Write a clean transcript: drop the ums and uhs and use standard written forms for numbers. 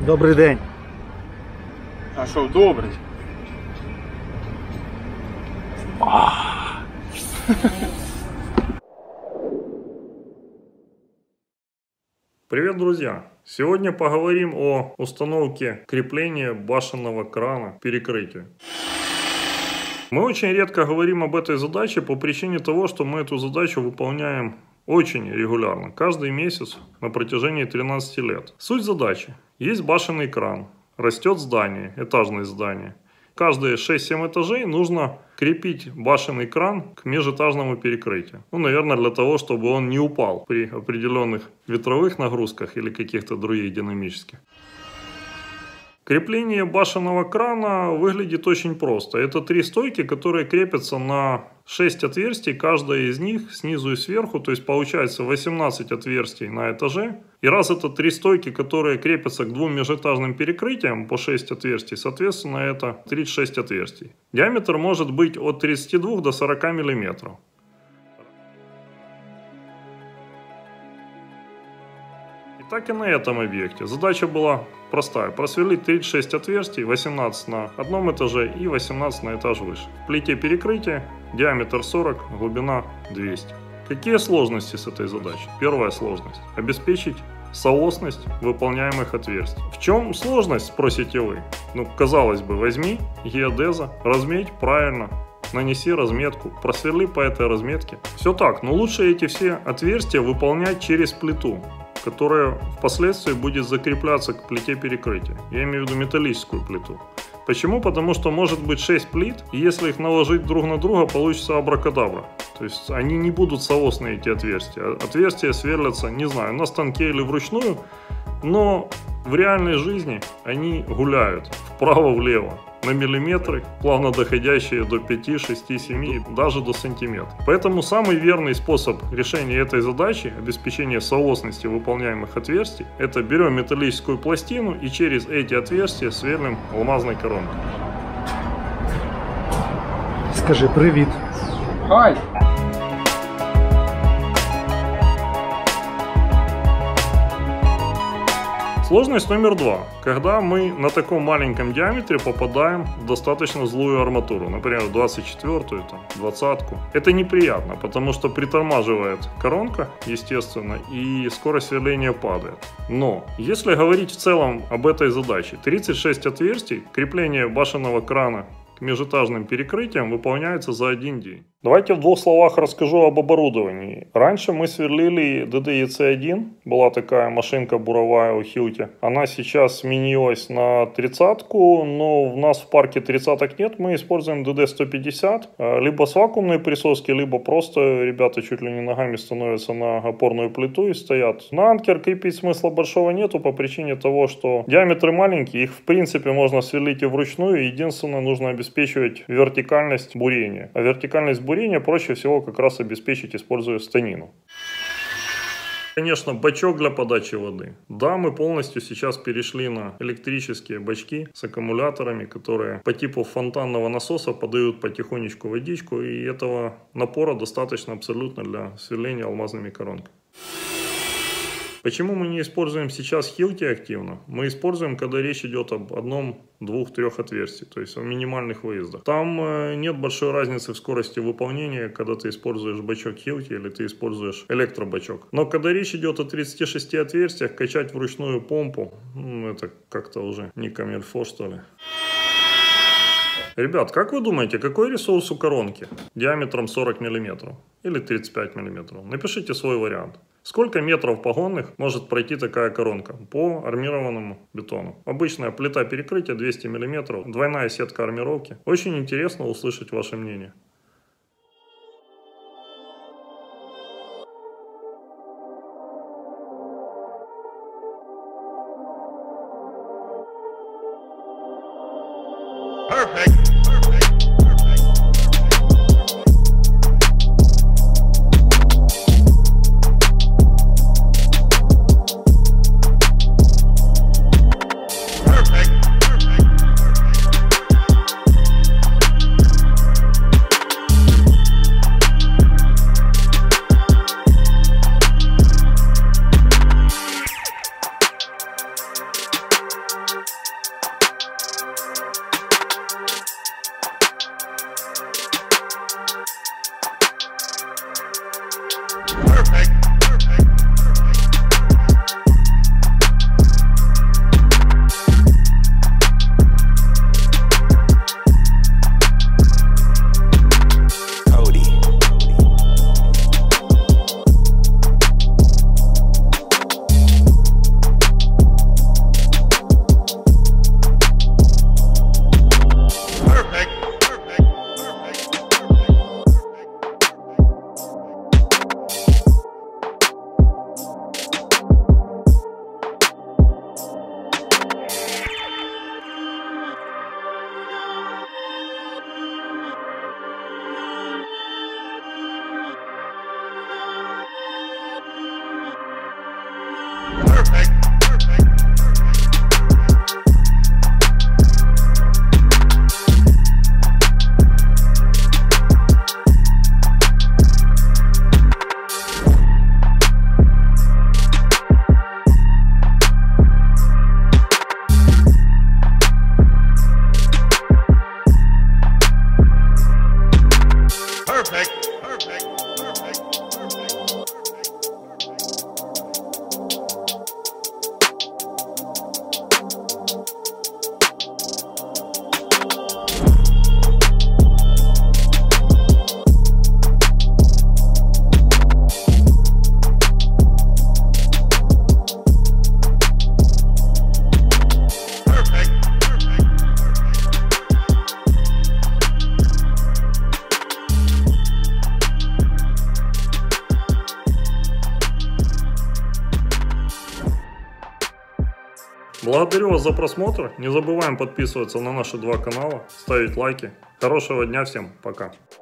Добрий день. А що, добрий? Привет, друзья! Сегодня поговорим о установке крепления башенного крана к перекрытию. Мы очень редко говорим об этой задаче по причине того, что мы эту задачу выполняем очень регулярно, каждый месяц на протяжении 13 лет. Суть задачи. Есть башенный кран, растет здание, этажное здание. Каждые 6-7 этажей нужно крепить башенный кран к межэтажному перекрытию. Ну, наверное, для того, чтобы он не упал при определенных ветровых нагрузках или каких-то других динамических. Крепление башенного крана выглядит очень просто. Это 3 стойки, которые крепятся на 6 отверстий, каждая из них снизу и сверху. То есть получается 18 отверстий на этаже. И раз это 3 стойки, которые крепятся к 2 межэтажным перекрытиям по 6 отверстий, соответственно это 36 отверстий. Диаметр может быть от 32 до 40 мм. Так и на этом объекте. Задача была простая. Просверлить 36 отверстий, 18 на одном этаже и 18 на этаж выше. В плите перекрытия диаметр 40, глубина 200. Какие сложности с этой задачей? Первая сложность. Обеспечить соосность выполняемых отверстий. В чем сложность, спросите вы? Ну, казалось бы, возьми геодеза, разметь правильно. Нанеси разметку, просверли по этой разметке. Все так, но лучше эти все отверстия выполнять через плиту, которая впоследствии будет закрепляться к плите перекрытия. Я имею в виду металлическую плиту. Почему? Потому что может быть 6 плит, и если их наложить друг на друга, получится абракадабра. То есть они не будут соосные, эти отверстия. Отверстия сверлятся, не знаю, на станке или вручную, но в реальной жизни они гуляют вправо-влево на миллиметры, плавно доходящие до 5, 6, 7, даже до сантиметра. Поэтому самый верный способ решения этой задачи, обеспечения соосности выполняемых отверстий, это берем металлическую пластину и через эти отверстия сверлим алмазной коронкой. Скажи привіт. Хай! Сложность номер 2. Когда мы на таком маленьком диаметре попадаем в достаточно злую арматуру, например, 24-ю, 20-ку. Это неприятно, потому что притормаживает коронка, естественно, и скорость сверления падает. Но, если говорить в целом об этой задаче, 36 отверстий, крепление башенного крана к межэтажным перекрытиям выполняется за один день. Давайте в 2 словах расскажу об оборудовании. Раньше мы сверлили DDEC1, была такая машинка буровая у Hilti. Она сейчас сменилась на 30-ку, но у нас в парке 30-ок нет, мы используем DD150. Либо с вакуумной присоски, либо просто ребята чуть ли не ногами становятся на опорную плиту и стоят. На анкер крепить смысла большого нету по причине того, что диаметры маленькие, их в принципе можно сверлить и вручную, единственное нужно обеспечивать вертикальность бурения. А вертикальность бурения проще всего как раз обеспечить, используя станину. Конечно, бачок для подачи воды. Да, мы полностью сейчас перешли на электрические бачки с аккумуляторами, которые по типу фонтанного насоса подают потихонечку водичку, и этого напора достаточно абсолютно для сверления алмазными коронками. Почему мы не используем сейчас Hilti активно? Мы используем, когда речь идет об 1, 2, 3 отверстий, то есть о минимальных выездах. Там нет большой разницы в скорости выполнения, когда ты используешь бачок Hilti или ты используешь электробачок. Но когда речь идет о 36 отверстиях, качать вручную помпу, это как-то уже не камильфо, что ли. Ребят, как вы думаете, какой ресурс у коронки диаметром 40 мм или 35 мм? Напишите свой вариант. Сколько метров погонных может пройти такая коронка по армированному бетону? Обычная плита перекрытия 200 мм, двойная сетка армировки. Очень интересно услышать ваше мнение. Благодарю вас за просмотр. Не забываем подписываться на наши два канала, ставить лайки. Хорошего дня всем. Пока.